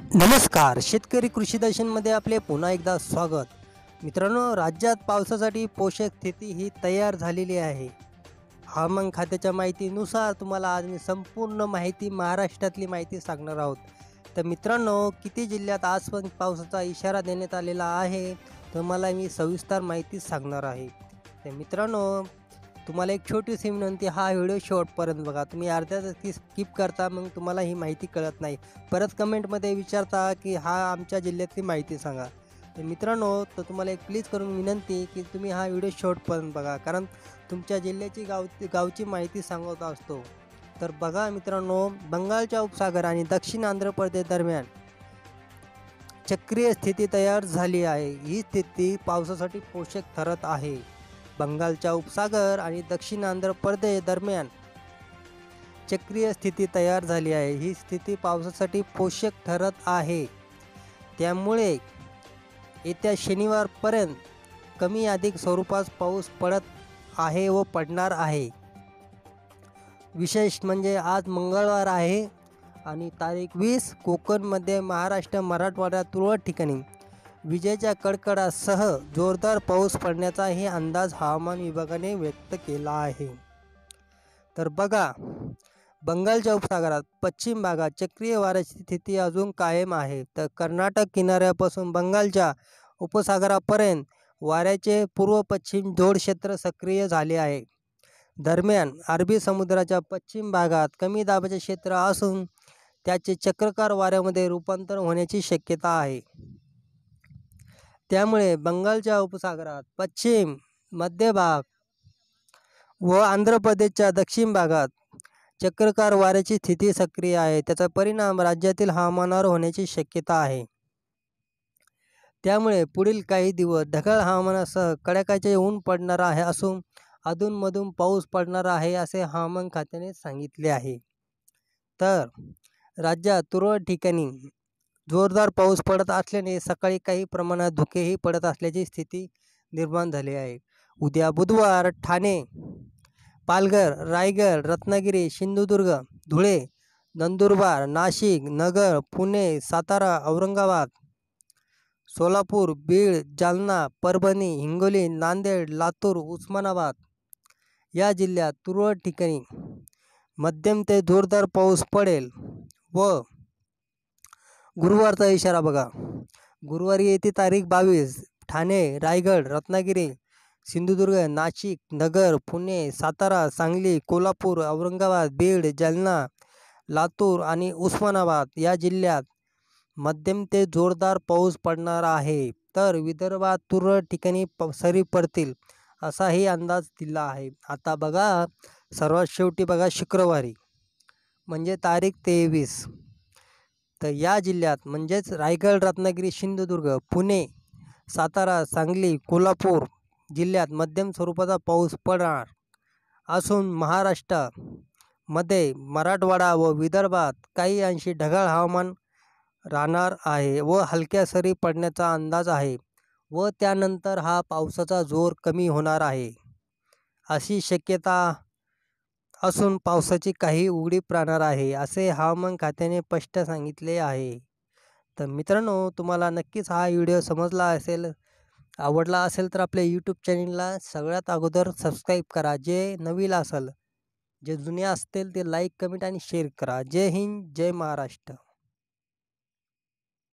नमस्कार, शेतकरी कृषी दर्शनमध्ये आपले पुन्हा एकदा स्वागत. मित्रांनो, राज्यात पावसासाठी पोषक स्थिती ही तयार झालेली आहे. हवामान खात्याच्या माहितीनुसार तुम्हाला आज मी संपूर्ण माहिती महाराष्ट्रातली माहिती सांगणार आहोत. तर मित्रांनो, किती जिल्ह्यात आज पण पावसाचा इशारा देण्यात आलेला आहे, तुम्हाला मी सविस्तर माहिती सांगणार आहे. तर मित्रांनो, तुम्हाला एक छोटीशी विनंती, हा व्हिडिओ शेवटपर्यंत बघा. तुम्ही अर्ध्यात स्किप करता, मग तुम्हाला ही माहिती कळत नाही. परत कमेंटमध्ये विचारता की हा आमच्या जिल्ह्यातली माहिती सांगा. तर मित्रांनो, तर तुम्हाला एक प्लीज करून विनंती की तुम्ही हा व्हिडिओ शेवटपर्यंत बघा, कारण तुमच्या जिल्ह्याची गावची माहिती सांगत असतो. तर बघा मित्रांनो, बंगालच्या उपसागर आणि दक्षिण आंध्र प्रदेश दरम्यान चक्रीय स्थिती तयार झाली आहे. ही स्थिती पावसासाठी पोषक ठरत आहे. बंगालच्या उपसागर आणि दक्षिण आंध्र प्रदेश दरम्यान चक्रीय स्थिती तयार झाली आहे. ही स्थिती पावसासाठी पोषक ठरत आहे. त्यामुळे येत्या शनिवारपर्यंत कमी अधिक स्वरूपात पाऊस पडत आहे व पडणार आहे. विशेष म्हणजे आज मंगळवार आहे आणि तारीख 20 कोकण, मध्य महाराष्ट्र, मराठवाड्यात तुरळक ठिकाणी विजेच्या कडकडाटासह जोरदार पाऊस पडण्याचाही अंदाज हवामान विभागाने व्यक्त केला आहे. तर बघा, बंगालच्या उपसागरात पश्चिम भागात चक्रीय वाऱ्याची स्थिती अजून कायम आहे. तर कर्नाटक किनाऱ्यापासून बंगालच्या उपसागरापर्यंत वाऱ्याचे पूर्व पश्चिम जोड क्षेत्र सक्रिय झाले आहे. दरम्यान अरबी समुद्राच्या पश्चिम भागात कमी दाबाचे क्षेत्र असून त्याचे चक्राकार वाऱ्यामध्ये रूपांतर होण्याची शक्यता आहे. त्यामुळे बंगालच्या उपसागरात पश्चिम, मध्य भाग व आंध्र प्रदेशच्या दक्षिण भागात चक्राकार वाऱ्याची स्थिती सक्रिय आहे. त्याचा परिणाम राज्यातील हवामानावर होण्याची शक्यता आहे. त्यामुळे पुढील काही दिवस ढगाळ हवामानासह कडाक्याचे ऊन पडणार आहे असून अधूनमधून पाऊस पडणार आहे, असे हवामान खात्याने सांगितले आहे. तर राज्यात तुरळक ठिकाणी जोरदार पाऊस पडत असल्याने सकाळी काही प्रमाणात धुकेही पडत असल्याची स्थिती निर्माण झाली आहे. उद्या बुधवार ठाणे, पालघर, रायगड, रत्नागिरी, सिंधुदुर्ग, धुळे, नंदुरबार, नाशिक, नगर, पुणे, सातारा, औरंगाबाद, सोलापूर, बीड, जालना, परभणी, हिंगोली, नांदेड, लातूर, उस्मानाबाद या जिल्ह्यात तुरळक ठिकाणी मध्यम ते जोरदार पाऊस पडेल. व गुरुवारचा इशारा बघा, गुरुवारी येते तारीख 22 ठाणे, रायगड, रत्नागिरी, सिंधुदुर्ग, नाशिक, नगर, पुणे, सातारा, सांगली, कोल्हापूर, औरंगाबाद, बीड, जालना, लातूर आणि उस्मानाबाद या जिल्ह्यात मध्यम ते जोरदार पाऊस पडणार आहे. तर विदर्भात तुरळक ठिकाणी सरी पडतील असाही अंदाज दिला आहे. आता बघा, सर्वात शेवटी बघा, शुक्रवारी म्हणजे तारीख 23, तर या जिल्ह्यात म्हणजेच रायगड, रत्नागिरी, सिंधुदुर्ग, पुणे, सातारा, सांगली, कोल्हापूर जिल्ह्यात मध्यम स्वरूपाचा पाऊस पडणार असून महाराष्ट्रामध्ये मराठवाडा व विदर्भात काही अंशी ढगाळ हवामान राहणार आहे व हलक्या सरी पडण्याचा अंदाज आहे व त्यानंतर हा पावसाचा जोर कमी होणार आहे अशी शक्यता असून पावसाची काही उघडीप राहणार आहे, असे हवामान खात्याने स्पष्ट सांगितले आहे. तर मित्रांनो, तुम्हाला नक्कीच हा व्हिडिओ समजला असेल, आवडला असेल तर आपल्या यूट्यूब चॅनलला सगळ्यात अगोदर सबस्क्राईब करा. जे नवीन असेल, जे जुने असतील ते लाईक, कमेंट आणि शेअर करा. जय हिंद, जय महाराष्ट्र.